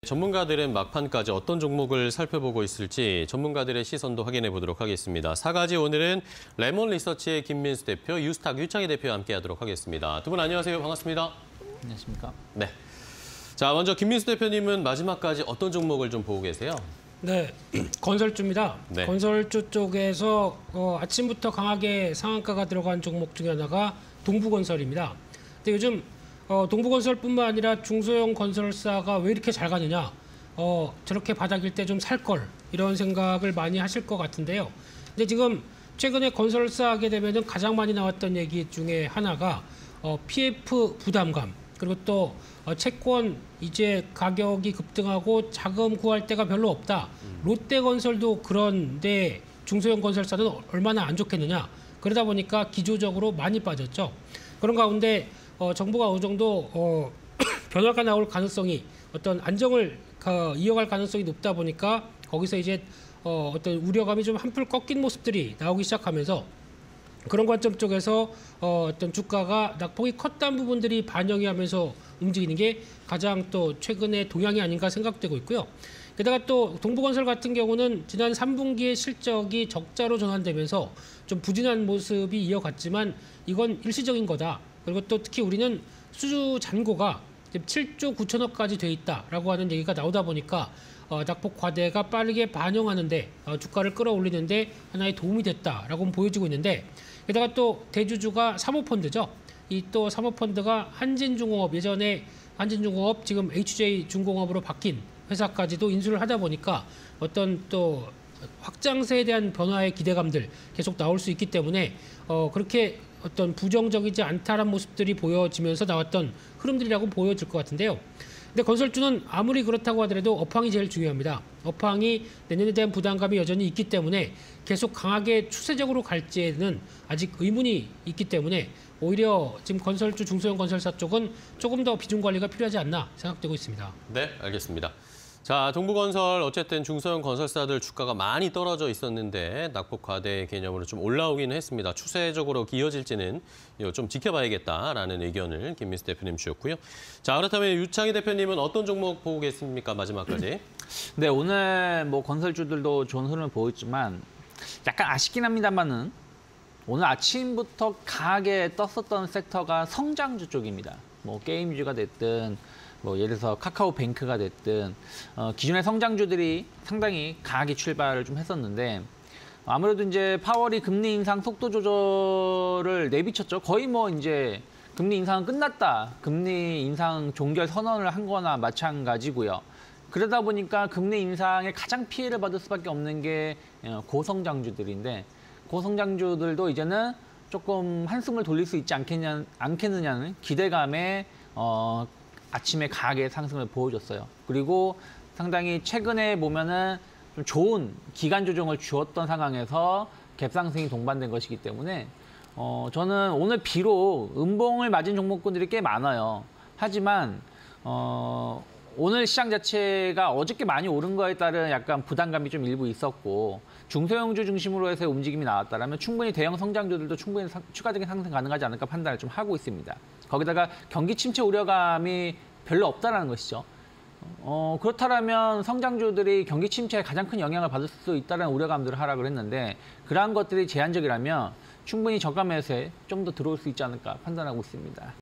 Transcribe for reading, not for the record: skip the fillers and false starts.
전문가들은 막판까지 어떤 종목을 살펴보고 있을지 전문가들의 시선도 확인해 보도록 하겠습니다. 4가지 오늘은 레몬 리서치의 김민수 대표, 유스탁 유창희 대표와 함께하도록 하겠습니다. 두 분 안녕하세요. 반갑습니다. 안녕하십니까. 네. 자, 먼저 김민수 대표님은 마지막까지 어떤 종목을 좀 보고 계세요? 네, 건설주입니다. 네. 건설주 쪽에서 아침부터 강하게 상한가가 들어간 종목 중에 하나가 동부건설입니다. 근데 요즘 동부건설뿐만 아니라 중소형 건설사가 왜 이렇게 잘 가느냐, 저렇게 바닥일 때 좀 살 걸, 이런 생각을 많이 하실 것 같은데요. 근데 지금 최근에 건설사 하게 되면은 가장 많이 나왔던 얘기 중에 하나가 PF 부담감, 그리고 또 채권 이제 가격이 급등하고 자금 구할 데가 별로 없다. 롯데건설도 그런데 중소형 건설사는 얼마나 안 좋겠느냐. 그러다 보니까 기조적으로 많이 빠졌죠. 그런 가운데 정부가 어느 정도 변화가 나올 가능성이, 어떤 안정을 이어갈 가능성이 높다 보니까 거기서 이제 어떤 우려감이 좀 한풀 꺾인 모습들이 나오기 시작하면서, 그런 관점 쪽에서 어떤 주가가 낙폭이 컸다는 부분들이 반영이 하면서 움직이는 게 가장 또 최근의 동향이 아닌가 생각되고 있고요. 게다가 또 동부건설 같은 경우는 지난 3분기에 실적이 적자로 전환되면서 좀 부진한 모습이 이어갔지만 이건 일시적인 거다. 그리고 또 특히 우리는 수주 잔고가 7조 9천억까지 돼 있다라고 하는 얘기가 나오다 보니까 낙폭 과대가 빠르게 반영하는데, 주가를 끌어올리는데 하나의 도움이 됐다라고 보여지고 있는데, 게다가 또 대주주가 사모펀드죠. 이 또 사모펀드가 한진중공업, 예전에 한진중공업 지금 HJ중공업으로 바뀐 회사까지도 인수를 하다 보니까 어떤 또 확장세에 대한 변화의 기대감들 계속 나올 수 있기 때문에 그렇게 어떤 부정적이지 않다란 모습들이 보여지면서 나왔던 흐름들이라고 보여질 것 같은데요. 근데 건설주는 아무리 그렇다고 하더라도 업황이 제일 중요합니다. 업황이 내년에 대한 부담감이 여전히 있기 때문에 계속 강하게 추세적으로 갈지에는 아직 의문이 있기 때문에 오히려 지금 건설주, 중소형 건설사 쪽은 조금 더 비중 관리가 필요하지 않나 생각되고 있습니다. 네, 알겠습니다. 자, 동부건설 어쨌든 중소형 건설사들 주가가 많이 떨어져 있었는데 낙폭 과대 개념으로 좀 올라오기는 했습니다. 추세적으로 이어질지는 좀 지켜봐야겠다라는 의견을 김민수 대표님 주셨고요. 자, 그렇다면 유창희 대표님은 어떤 종목 보고 계십니까? 마지막까지. 네, 오늘 뭐 건설주들도 좋은 흐름을 보였지만 약간 아쉽긴 합니다만은 오늘 아침부터 강하게 떴었던 섹터가 성장주 쪽입니다. 뭐 게임주가 됐든 뭐 예를 들어서 카카오뱅크가 됐든 기존의 성장주들이 상당히 강하게 출발을 좀 했었는데, 아무래도 이제 파월이 금리 인상 속도 조절을 내비쳤죠. 거의 뭐 이제 금리 인상은 끝났다, 금리 인상 종결 선언을 한 거나 마찬가지고요. 그러다 보니까 금리 인상에 가장 피해를 받을 수밖에 없는 게 고성장주들인데, 고성장주들도 이제는 조금 한숨을 돌릴 수 있지 않겠느냐는 기대감에 아침에 강하게 상승을 보여줬어요. 그리고 상당히 최근에 보면은 좀 좋은 기간 조정을 주었던 상황에서 갭상승이 동반된 것이기 때문에 저는 오늘 비록 음봉을 맞은 종목군들이 꽤 많아요. 하지만 오늘 시장 자체가 어저께 많이 오른 거에 따른 약간 부담감이 좀 일부 있었고, 중소형주 중심으로 해서 움직임이 나왔다면 충분히 대형 성장주들도 충분히 추가적인 상승 가능하지 않을까 판단을 좀 하고 있습니다. 거기다가 경기 침체 우려감이 별로 없다는 것이죠. 그렇다면 성장주들이 경기 침체에 가장 큰 영향을 받을 수 있다는 우려감들을 하락을 했는데, 그러한 것들이 제한적이라면 충분히 저가 매수에 좀 더 들어올 수 있지 않을까 판단하고 있습니다.